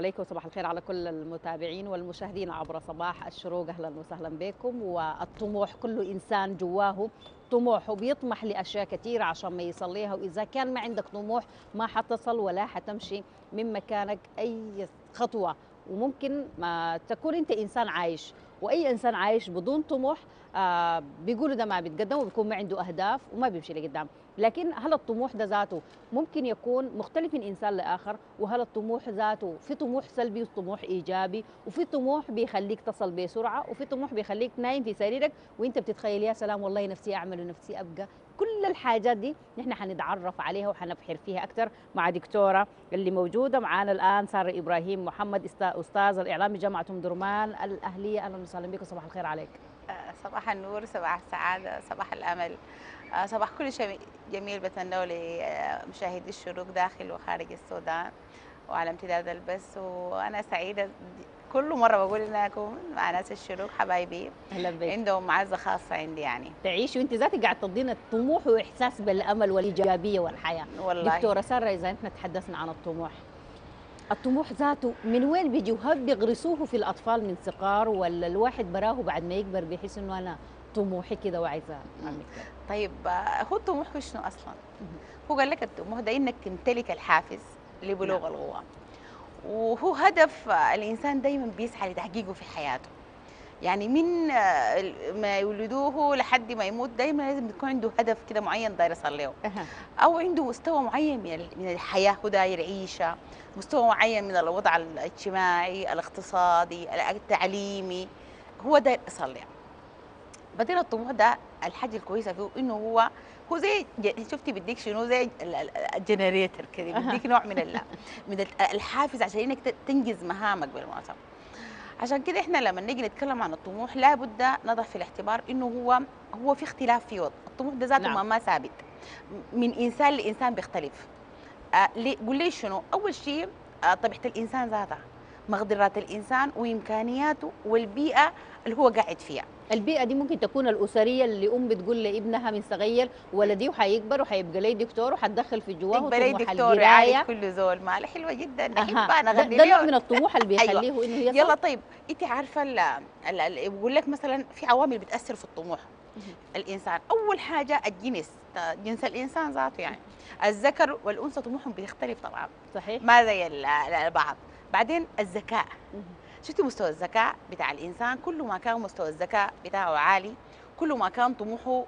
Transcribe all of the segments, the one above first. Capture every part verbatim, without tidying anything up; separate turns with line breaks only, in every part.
عليكم، صباح الخير على كل المتابعين والمشاهدين عبر صباح الشروق. أهلا وسهلا بكم. والطموح، كل إنسان جواه طموح وبيطمح لأشياء كثيرة عشان ما يصليها، وإذا كان ما عندك طموح ما حتصل ولا حتمشي من مكانك أي خطوة. وممكن ما تكون أنت إنسان عايش، وأي إنسان عايش بدون طموح آه بيقولوا ده ما بيتقدم وبيكون ما عنده أهداف وما بيمشي لقدام. لكن هل الطموح ده ذاته ممكن يكون مختلف من إنسان لآخر؟ وهل الطموح ذاته في طموح سلبي وطموح إيجابي، وفي طموح بيخليك تصل بسرعة، وفي طموح بيخليك نايم في سريرك وانت بتتخيل يا سلام والله نفسي أعمل ونفسي أبقى. كل الحاجات دي نحن حنتعرف عليها وحنبحر فيها أكثر مع دكتورة اللي موجودة معانا الآن، سارة إبراهيم محمد، أستاذ الإعلام بجامعة أم درمان الأهلية. أهلا وسهلا بك، صباح الخير عليك.
آه، صباح النور، صباح السعادة، صباح الأمل. آه، صباح كل شيء جميل بتمناه لمشاهدي الشروق داخل وخارج السودان وعلى امتداد البث. وأنا سعيدة كل مرة بقول إن أنا أكون مع ناس الشروق حبايبي،
أهلا بك.
عندهم معزة خاصة عندي يعني.
تعيشي وانت ذاتك قاعد تدينا الطموح واحساس بالامل والايجابيه والحياه.
والله
دكتوره ساره، اذا احنا تحدثنا عن الطموح، الطموح ذاته من وين بيجي؟ وهل بيغرسوه في الاطفال من صغار، ولا الواحد براه بعد ما يكبر بيحس انه انا طموحي كده وعايزه اعمل كده؟
طيب، آه، هو الطموح هو شنو أصلا؟ هو قال لك الطموح ده إنك تمتلك الحافز
نعم.
لبلوغ الغوام، وهو هدف آه، الإنسان دايما بيسعى لتحقيقه في حياته. يعني من آه، ما يولدوه لحد ما يموت دايما لازم يكون عنده هدف كده معين داير يصل له،
أها.
او عنده مستوى معين من ال- من الحياه هو داير يعيشها، مستوى معين من الوضع الاجتماعي الاقتصادي التعليمي هو داير يصل له. بعدين الطموح ده الحاجه الكويسه فيه انه هو هو زي ج- شفتي بديك شنو، زي ال- ال- الجنريتر كده،
أها.
بديك نوع من ال- من ال- الحافز عشان انك ت- تنجز مهامك بالمناسبه. عشان كده احنا لما نيجي نتكلم عن الطموح لابد نضع في الاعتبار انه هو هو في اختلاف فيه. الطموح ده ذاته
نعم.
ما ما ثابت، من انسان لانسان بيختلف. آه ليه؟ قول لي شنو اول شيء؟ آه طبيعه الانسان ذاتها، مقدرات الانسان وامكانياته والبيئه اللي هو قاعد فيها.
البيئه دي ممكن تكون الاسريه، اللي ام بتقول لابنها من صغير ولدي وحيكبر وحيبقى لي دكتور، وحتدخل في جواه
تقبلي
طموح
دكتور يعالج
القرايه.
كل زول، ما حلوه جدا
اها،
نحبها
ده,
نغني
ده نوع
له.
من الطموح اللي
ايوه.
بيخليه انه يصل.
يلا طيب، انت عارفه ال- ال- ال- بقول لك مثلا في عوامل بتاثر في الطموح الانسان. اول حاجه الجنس، جنس الانسان ذاته يعني. الذكر والانثى طموحهم بيختلف طبعا،
صحيح.
ما زي ال- البعض. بعدين الذكاء، شفتي مستوى الذكاء بتاع الانسان، كل ما كان مستوى الذكاء بتاعه عالي كل ما كان طموحه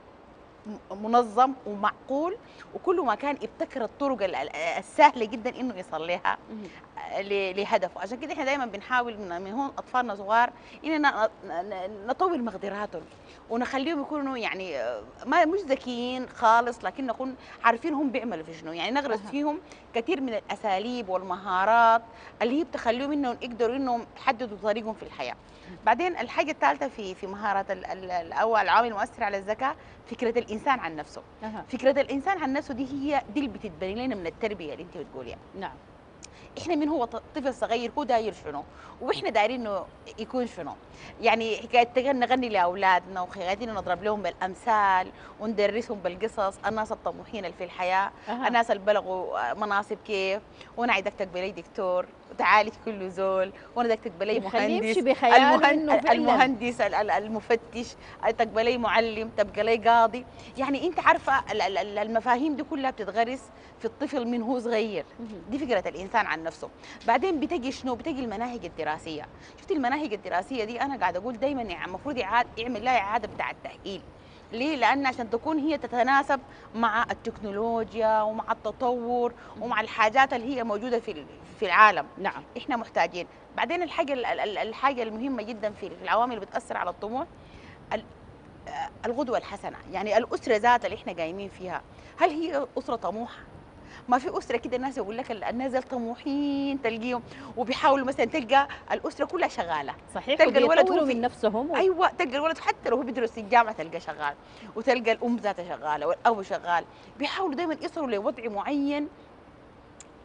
م- منظم ومعقول، وكل ما كان ابتكر الطرق ال- ال- السهله جدا انه يصل لها ل- لهدفه. عشان كده احنا دايما بنحاول من من هون اطفالنا صغار اننا ن- ن- نطور مقدراتهم ونخليهم يكونوا يعني آه، ما مش ذكيين خالص، لكن نكون عارفين هم بيعملوا في شنو، يعني نغرس
أها.
فيهم كثير من الاساليب والمهارات اللي هي بتخليهم انهم يقدروا انهم يحددوا طريقهم في الحياه. بعدين الحاجه الثالثه في في مهارات ال- ال- الاول العوامل المؤثره على الذكاء، فكره الانسان عن نفسه.
أها.
فكره الانسان عن نفسه دي هي دي اللي بتتبني لنا من التربيه اللي انت بتقوليها.
نعم.
احنا من هو ط- طفل صغير هو داير شنو، واحنا دايرين انه يكون شنو. يعني حكايه تغني نغني لاولادنا وحكايه نضرب لهم بالامثال وندرسهم بالقصص، الناس الطموحين اللي في الحياه،
أها.
الناس اللي بلغوا مناصب كيف، وانا عايزك تقبلي دكتور وتعالج كل زول، وانا بدك تقبلي
بيخليه
مهندس،
يمشي بخياله
المهن...
انه فعلا.
المهندس ال- ال- المفتش، تقبلي معلم، تبقى لي قاضي. يعني انت عارفه ال- ال- ال- المفاهيم دي كلها بتتغرس في الطفل من هو صغير.
مهم.
دي فكره الانسان عن نفسه. بعدين بتجي شنو؟ بتجي المناهج الدراسيه. شفتي المناهج الدراسيه دي انا قاعده اقول دايما يعني المفروض يعاد يعمل لها اعاده بتاع التاهيل. ليه؟ لان عشان تكون هي تتناسب مع التكنولوجيا ومع التطور ومع الحاجات اللي هي موجوده في ال- في العالم.
نعم.
احنا محتاجين. بعدين الحاجه ال- ال- الحاجه المهمه جدا في في العوامل اللي بتاثر على الطموح، ال- آه، القدوه الحسنه. يعني الاسره ذاتها اللي احنا قايمين فيها، هل هي اسره طموحه؟ ما في اسره كده الناس يقول لك ال- الناس دول طموحين تلقيهم، وبيحاولوا مثلا تلقى الاسره كلها شغاله.
صحيح،
تلقى الولد هو
وبيطوروا
في
من نفسهم و...
ايوه، تلقى الولد حتى لو هو بيدرس في الجامعه تلقى شغال، وتلقى الام ذاتها شغاله والاب شغال. بيحاولوا دايما يصلوا لوضع معين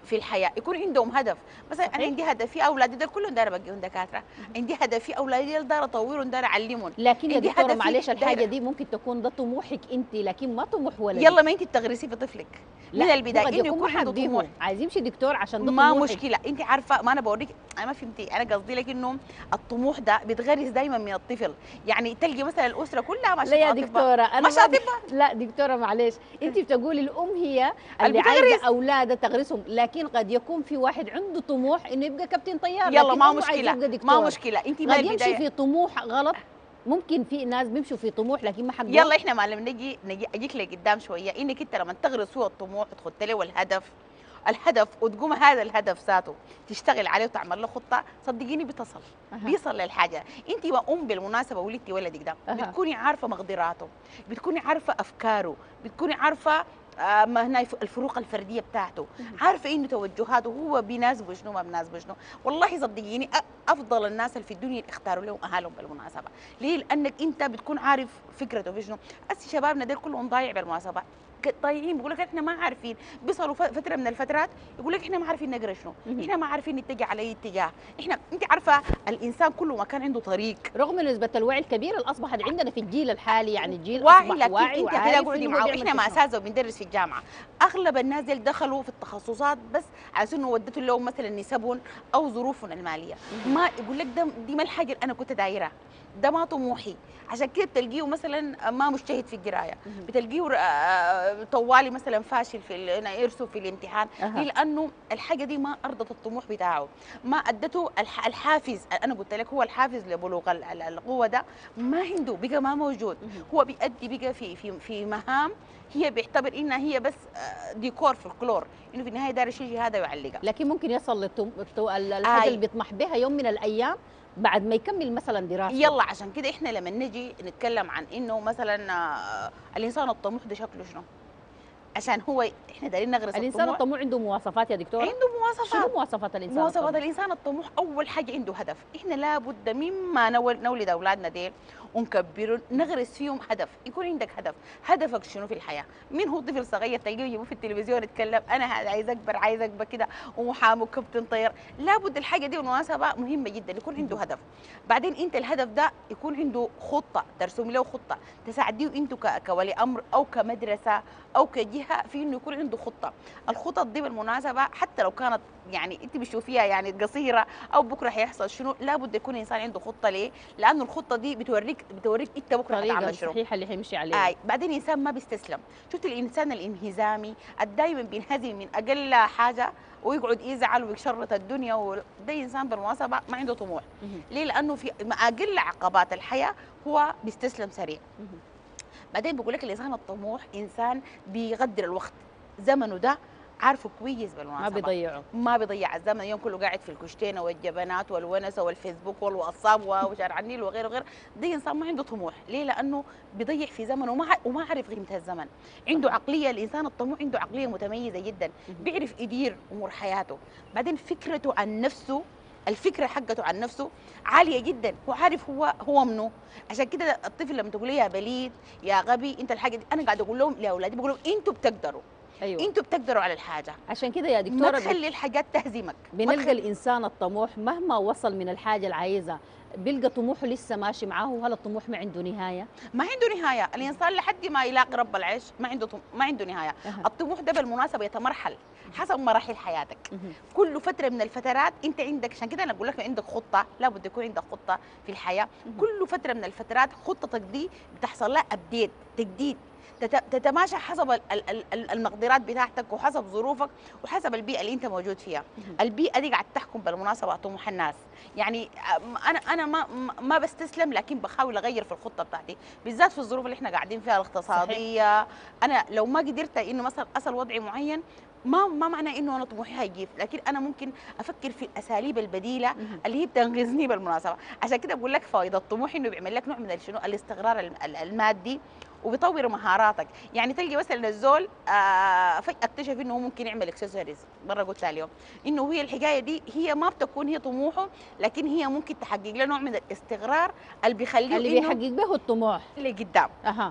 في الحياه، يكون عندهم هدف. مثلا انا
صحيح.
عندي هدف في اولادي دول كلهم داير ابقيهم دكاتره، عندي هدف في اولادي دول داير اطورهم داير اعلمهم،
لكن يا
عندي
دكتوره
هدف في
معلش، الحاجه
داير.
دي ممكن تكون ده طموحك انت لكن ما طموح ولدك.
يلا ما انت بتغرسي في طفلك من
لا، هو قد
البدايه انه
يكون
يكون عنده
محبيه،
طموح.
عايز يمشي دكتور عشان ده
ما
طموحك.
مشكله، انت عارفه ما انا بوريك، انا ما فهمتي، انا قصدي لك انه الطموح ده بيتغرس دايما من الطفل. يعني تلقي مثلا الاسره كلها
لا
ماشيه
يا
مع اطباء،
دكتوره، انا
ماشيه
ما ب...
اطباء
لا دكتوره معلش، انت بتقولي الام هي اللي
اللي
عايزه
بتغرس.
اولادها تغرسهم، لكن قد يكون في واحد عنده طموح انه يبقى كابتن طيار،
يلا
لكن
ما
امه عايز
مشكله،
يبقى
ما
دكتور.
مشكله، انت من
قد يمشي
البدايه.
في طموح غلط. ممكن في ناس بيمشوا في طموح لكن ما حقهم.
يلا احنا ما لما نجي نجي اجيك لقدام شويه، انك انت لما تغرس هو الطموح وتحط له الهدف، الهدف وتقوم هذا الهدف ذاته تشتغل عليه وتعمل له خطه، صدقيني بتصل.
أها.
بيصل للحاجه. انت وام بالمناسبه ولدتي ولدك ده،
أها.
بتكوني عارفه مقدراته، بتكوني عارفه افكاره، بتكوني عارفه آه، ما هنا الفروق الفرديه بتاعته، عارفه انه توجهاته هو بيناسبه شنو ما بيناسبه شنو. والله صدقيني أ- افضل الناس اللي في الدنيا اللي اختاروا لهم اهالهم بالمناسبه. ليه؟ لانك انت بتكون عارف فكرته في شنو. هسه شبابنا دول كلهم ضايع بالمناسبه، ك- ضايعين، بيقول لك احنا ما عارفين، بيصلوا ف- فتره من الفترات يقول لك احنا ما عارفين نقرا شنو،
مهم.
احنا ما عارفين نتجه على اي اتجاه، احنا انت عارفه الانسان كله ما كان عنده طريق
رغم نسبه الوعي الكبيره اللي اصبحت عندنا في الجيل الحالي، يعني الجيل
واعي.
اصبح
لكن
واعي
انت كده
وعارف
قعدي
انه هو
معاه،
بيعمل
احنا
في
مع
شنو.
اساتذه وبندرس في الجامعه، اغلب الناس دي دخلوا في التخصصات بس على انه ودته لهم مثلا نسبهم او ظروفهم الماليه، ما يقول لك ده دي ما الحاجه اللي انا كنت دايرها، ده ما طموحي. عشان كده بتلقيه مثلا ما مجتهد في القرايه،
مهم.
بتلقيه آه، طوالي مثلا فاشل في ال- إنه يرسم في الامتحان.
أها.
ليه؟ لانه الحاجه دي ما ارضت الطموح بتاعه، ما ادته الح- الحافز. انا قلت لك هو الحافز لبلوغ ال- ال- القوه ده ما عنده، بقى ما موجود.
مهم.
هو بيأدي بقى في في في مهام هي بيعتبر انها هي بس آه، ديكور في الكلور، انه في النهايه داير يجي هذا ويعلقها.
لكن ممكن يصل للتم... الت- الحاجه
آي.
اللي بيطمح بها يوم من الايام بعد ما يكمل مثلا دراسته.
يلا عشان كده احنا لما نجي نتكلم عن انه مثلا آه، الانسان الطموح ده شكله شنو؟ عشان هو احنا دايرين نغرس
الانسان
الطموح.
الطموح عنده مواصفات يا دكتوره؟
عنده
شنو
مواصفات.
مواصفات الانسان
مواصفات
الطموح؟
الانسان الطموح اول حاجه عنده هدف. احنا لابد مما نول- نولد اولادنا ديل ونكبرهم نغرس فيهم هدف، يكون عندك هدف. هدفك شنو في الحياه؟ مين هو طفل صغير تلقيه يجيبوه في التلفزيون يتكلم انا هذا عايز اكبر عايز اكبر كده ومحامي وكابتن طير. لابد الحاجه دي بالمناسبه مهمه جدا يكون عنده هدف. بعدين انت الهدف ده يكون عنده خطه، ترسم له خطه تساعديه انت ك- كولي امر او كمدرسه او كجهه في انه يكون عنده خطه. الخطط دي بالمناسبه حتى لو كانت يعني انت بتشوفيها يعني قصيره او بكره هيحصل شنو، لابد يكون الانسان عنده خطه. ليه؟ لانه الخطه دي بتوريك بتوريك انت بكره
الطريقه
هتعمل شنو.
الصحيحه اللي حيمشي عليها.
آي. بعدين الانسان ما بيستسلم. شفت الانسان الانهزامي دائما بينهزم من اقل حاجه ويقعد يزعل ويشرط الدنيا و... ده انسان بالمناسبه ما عنده طموح.
مهم.
ليه؟ لانه في مع اقل عقبات الحياه هو بيستسلم سريع.
مهم.
بعدين بقول لك الانسان الطموح انسان بيقدر الوقت، زمنه ده عارفه كويس بالمناسبه،
ما بيضيعوا.
ما بيضيع الزمن، اليوم كله قاعد في الكشتينه والجبنات والونسه والفيسبوك والواتساب وشارع النيل وغيره وغيره. ده انسان ما عنده طموح. ليه؟ لانه بيضيع في زمنه وما وما عارف قيمه الزمن. عنده عقليه، الانسان الطموح عنده عقليه متميزه جدا، بيعرف يدير امور حياته. بعدين فكرته عن نفسه، الفكره حقته عن نفسه عاليه جدا، هو عارف هو هو منه. عشان كده الطفل لما تقول له يا بليد يا غبي انت الحاجه دي، انا قاعده اقول لهم لاولادي بقول لهم انتوا بتقدروا،
ايوه.
انتوا بتقدروا على الحاجه،
عشان كده يا
ما
دكتوره
تخلي الحاجات تهزمك. ما
بنلقى
تخلي
الانسان الطموح مهما وصل من الحاجه اللي عايزها بيلقى طموحه لسه ماشي معاه. هل الطموح ما عنده نهايه؟
ما عنده نهايه. الانسان لحد ما يلاقي رب العيش ما عنده طم... ما عنده نهايه.
أها.
الطموح ده بالمناسبه يتمرحل حسب مراحل حياتك.
مهم.
كل فتره من الفترات انت عندك، عشان كده انا بقول لك عندك خطه، لابد يكون عندك خطه في الحياه.
مهم.
كل فتره من الفترات خطتك دي بتحصل لها ابديت، تجديد، تت- تتماشى حسب ال- ال- ال- المقدرات بتاعتك وحسب ظروفك وحسب البيئه اللي انت موجود فيها.
مهم.
البيئه دي قاعد تحكم بالمناسبه طموح الناس. يعني انا انا ما ما بستسلم، لكن بحاول اغير في الخطه بتاعتي، بالذات في الظروف اللي احنا قاعدين فيها الاقتصاديه. صحيح. انا لو ما قدرت انه مثلا اصل وضعي معين، ما ما معنى انه انا طموحي هيجيب، لكن انا ممكن افكر في الاساليب البديله
مهم.
اللي هي بتنغزني بالمناسبه. عشان كده بقول لك فوائد الطموح انه بيعمل لك نوع من الشنو الاستقرار الم- ال- المادي، وبيطور مهاراتك. يعني تلقي مثلا الزول آه فجاه اكتشف انه هو ممكن يعمل اكسسوارز. مره قلتها اليوم انه هي الحكايه دي هي ما بتكون هي طموحه، لكن هي ممكن تحقق له نوع من الاستقرار اللي بيخليه
اللي
انه
بيحقق به الطموح
لقدام.
اها.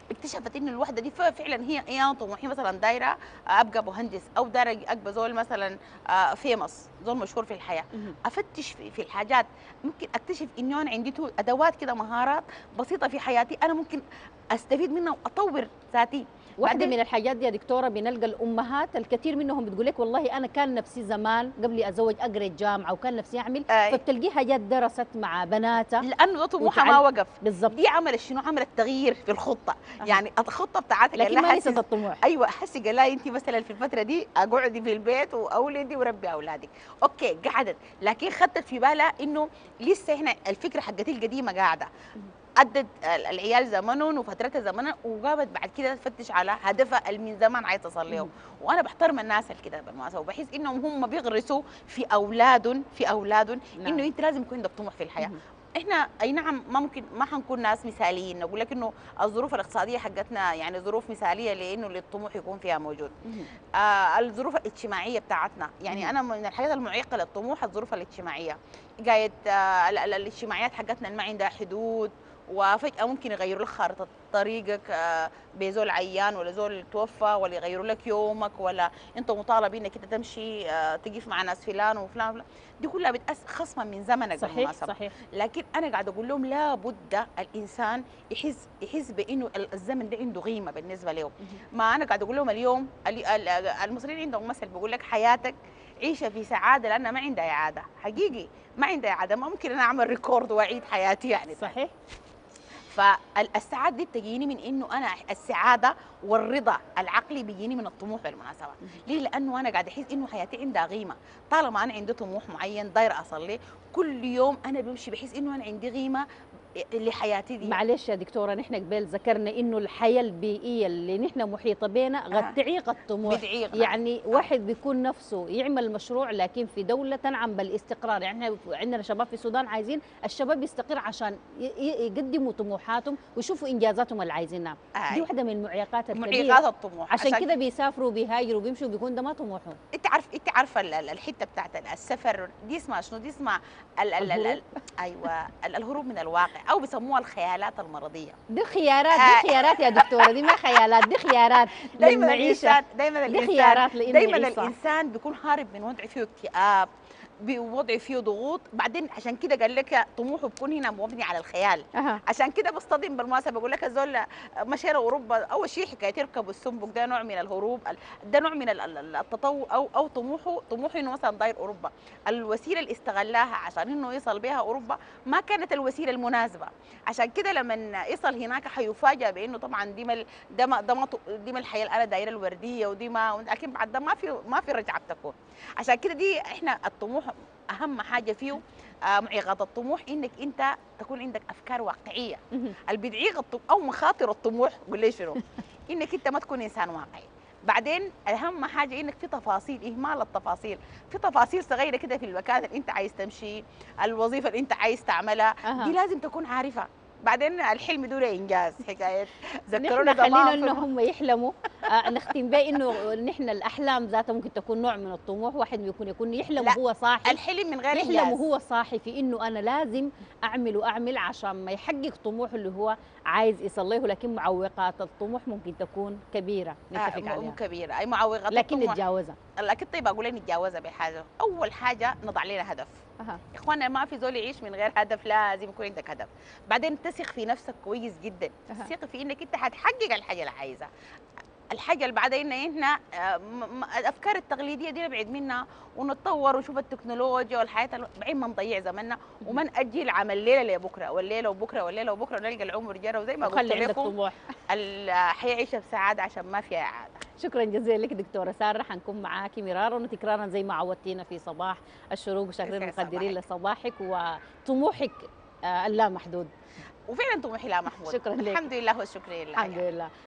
اكتشفت انه الوحده دي فعلا هي هي طموحي، مثلا دايره ابقى مهندس، او دايره ابقى زول مثلا فيمس، زول مشهور في الحياه.
مهم.
افتش في في الحاجات، ممكن اكتشف انه انا عندي تو- ادوات كده، مهارات بسيطه في حياتي انا ممكن استفيد منها واطور ذاتي.
واحدة
بعدين
من الحاجات دي يا دكتورة بنلقى الأمهات الكثير منهم بتقول لك والله أنا كان نفسي زمان قبل أزوج أقرأ الجامعة وكان نفسي أعمل،
آه
فبتلقيها جت درست مع بناتها
لانه ده طموحها ما
وتعل
وقف.
بالضبط.
دي عملت شنو؟ عملت تغيير في الخطه.
أها.
يعني الخطه بتاعتها قال
لكن ما
لها
نسيت
هسي،
الطموح.
ايوه هسي قال لها انت مثلا في الفتره دي اقعدي في البيت واولدي وربي اولادك. اوكي قعدت، لكن خدت في بالها انه لسه هنا الفكره حقتي القديمه قاعده. أدت العيال زمنهم وفترتها زمنها، وقامت بعد كده تفتش على هدفها اللي من زمان عايزه تصل له.
مهم.
وانا بحترم الناس اللي كده بالمناسبه، وبحس انهم هم بيغرسوا في اولادهم في اولادهم انه
نعم.
انت لازم يكون عندك طموح في الحياه.
مهم.
احنا اي نعم ما ممكن ما حنكون ناس مثاليين، نقول لك انه الظروف الاقتصاديه حقتنا يعني ظروف مثاليه لانه للطموح يكون فيها موجود.
مهم.
آه الظروف الاجتماعيه بتاعتنا، يعني
مهم.
انا من الحاجات المعيقه للطموح الظروف الاجتماعيه. قايد آه ال- ال- الاجتماعيات حقتنا اللي ما عندها حدود، وفجاه ممكن يغيروا لك خارطه طريقك آه بزول عيان ولا زول توفى، ولا يغيروا لك يومك، ولا انت مطالب انك انت تمشي آه تقف مع ناس فلان وفلان وفلان. دي كلها بتأس خصما من زمنك
صحيح
بالمناسبه.
صحيح.
لكن انا قاعده اقول لهم لابد الانسان يحس يحس بانه الزمن ده عنده قيمه بالنسبه له.
مهم.
ما انا قاعده اقول لهم اليوم ال- ال- المصريين عندهم مثل بيقول لك حياتك عيشها في سعاده، لان ما عندها اعاده. حقيقي ما عندها اعاده، ما ممكن انا اعمل ريكورد واعيد حياتي يعني تاني.
صحيح.
فالسعاده دي بتجيني من انه انا السعاده والرضا العقلي بيجيني من الطموح بالمناسبه. ليه؟ لانه انا قاعده احس انه حياتي عندها قيمه. طالما انا عندي طموح معين داير اصل ليه، كل يوم انا بمشي بحس انه انا عندي قيمه لحياتي دي.
معلش يا دكتورة، نحن قبل ذكرنا إنه الحياة البيئية اللي نحن محيطة بينا
آه.
قد تعيق الطموح.
بتعيقنا.
يعني واحد بيكون نفسه يعمل مشروع لكن في دولة تنعم بالاستقرار، يعني احنا عندنا شباب في السودان عايزين الشباب يستقر عشان ي- ي- يقدموا طموحاتهم ويشوفوا إنجازاتهم اللي عايزينها.
آه.
دي واحدة من المعيقات
معيقات
الكبيرة،
الطموح.
عشان كده بيسافروا بيهاجروا بيمشوا بيكون ده ما طموحهم.
انت عارف انت عارفه ال- ال- الحته بتاعت السفر دي اسمها شنو؟ دي اسمها ال ال ال
الهروب.
ال ايوه ال- الهروب من الواقع، او بيسموها الخيالات المرضيه.
دي خيارات،
آه.
دي خيارات يا دكتورة، دي ما خيالات، دي خيارات
دايما
للمعيشة.
الانسان دايما
دي
الانسان
خيارات لإنه
دايما
يعيش صح.
الانسان بيكون هارب من وضع فيه اكتئاب، بوضع فيه ضغوط. بعدين عشان كده قال لك طموحه بيكون هنا مبني على الخيال.
أها.
عشان كده بصطدم بالمناسبه بقول لك الزول مشينا اوروبا، اول شيء حكايه يركبوا السنبك ده نوع من الهروب، ده نوع من ال- ال- التطور، او او طموحه طموحه انه مثلا داير اوروبا. الوسيله اللي استغلها عشان انه يصل بها اوروبا ما كانت الوسيله المناسبه. عشان كده لما يصل هناك حيفاجئ بانه طبعا دي ما ده ما ده ما دي ما الحياه اللي انا دايره الورديه، ودي ما، لكن بعد ده ما في ما في رجعه بتكون. عشان كده دي احنا الطموح اهم حاجه فيه. آه، معيقات الطموح انك انت تكون عندك افكار واقعيه.
مهم.
اللي بتعيق الطموح او مخاطر الطموح قول لي شنو؟ انك انت ما تكون انسان واقعي. بعدين اهم حاجه انك في تفاصيل، اهمال التفاصيل، في تفاصيل صغيره كده في المكان اللي انت عايز تمشي، الوظيفه اللي انت عايز تعملها،
أها.
دي لازم تكون عارفها. بعدين الحلم دون انجاز حكايه ذكرونا
نحن خلينا
زمان
انه
في
هم يحلموا. آه نختم بيه انه نحن الاحلام ذاتها ممكن تكون نوع من الطموح، واحد يكون يكون يحلم
لا،
وهو صاحي،
الحلم من غير
يحلم
انجاز.
وهو صاحي في انه انا لازم اعمل واعمل عشان ما يحقق طموحه اللي هو عايز يصل له، لكن معوقات الطموح ممكن تكون كبيره نتفق
آه، مو
عليها،
كبيره اي معوقات
لكن
الطموح.
نتجاوزها.
لكن طيب اقول لك نتجاوزها بحاجه. اول حاجه نضع لنا هدف.
أها.
يا اخوانا ما في زول يعيش من غير هدف، لازم يكون عندك هدف. بعدين تثق في نفسك كويس جدا،
أها.
تثق في انك انت حتحقق الحاجه اللي عايزها. الحاجه اللي بعدها ان احنا آه، م- م- الافكار التقليديه دي نبعد منها ونتطور ونشوف التكنولوجيا والحياه ال- بعدين ما نضيع زمننا وما ناجل عمل الليله لبكره والليله وبكره والليله وبكره ونلقى العمر جرى. وزي ما قلت
وخلي عندك
لكم
طموح.
الحياه عيشها بسعاده عشان ما فيها اعاده.
شكرا جزيلا لك دكتوره ساره، حنكون معاكي مرارا وتكرارا زي ما عودتينا في صباح الشروق، وشاكرين
يسعد
مقدرين
صباحك.
لصباحك وطموحك آه، اللامحدود.
وفعلا طموحي لا محمود.
شكراً لك.
الحمد لله والشكر لله.
الحمد لله.